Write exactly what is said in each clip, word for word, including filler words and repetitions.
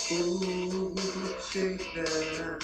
Ooh, shake that.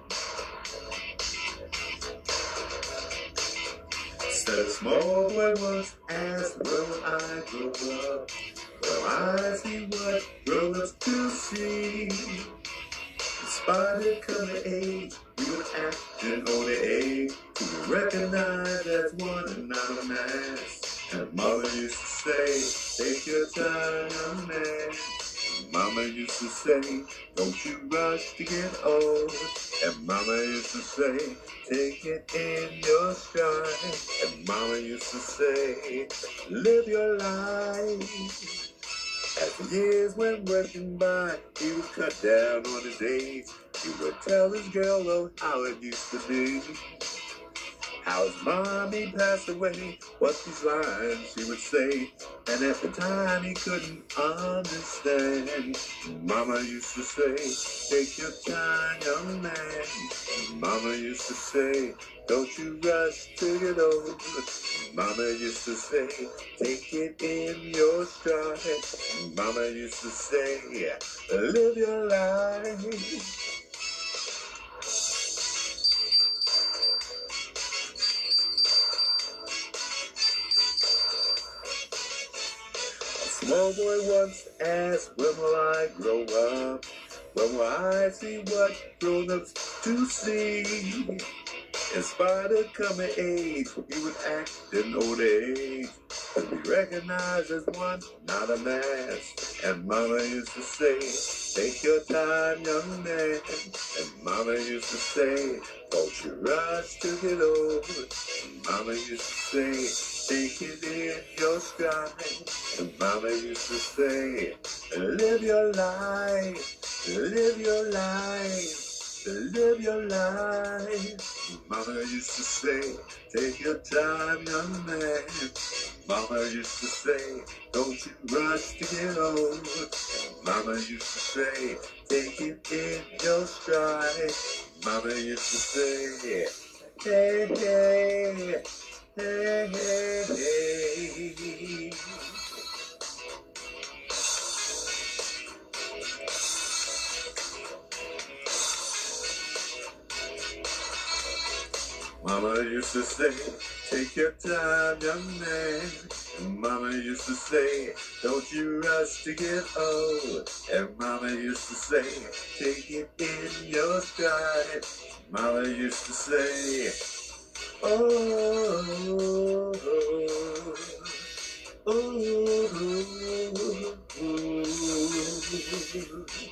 Said a small boy once asked, will I grow up? Will I see what grown-ups to see? Despite the coming age, we would act in older age to be recognized as one and not a mask. And Mama used to say, take your time, young man. Mama used to say, don't you rush to get old. And Mama used to say, take it in your stride. And Mama used to say, live your life. As the years went rushing by, he would cut down on his age. He would tell his girl of how it used to be. How his mommy passed away, what these lines she would say. And at the time he couldn't understand. Mama used to say, take your time, young man. Mama used to say, don't you rush to get old. Mama used to say, take it in your stride. Mama used to say, live your life. Small boy once asked, when will I grow up? When will I see what grown-ups to see? In spite of coming age, he would act in old age to be recognized as one, not a mask. And Mama used to say, take your time, young man. And Mama used to say, don't you rush to get old. And Mama used to say, take it in your stride. And Mama used to say, live your life, live your life. Live your life. Mama used to say, take your time, young man. Mama used to say, don't you rush to get old. Mama used to say, take it in your stride. Mama used to say, hey, hey, hey, hey, hey. Mama used to say, take your time, young man. Mama used to say, don't you rush to get old. And Mama used to say, take it in your stride. Mama used to say, oh, oh, oh, oh, oh, oh.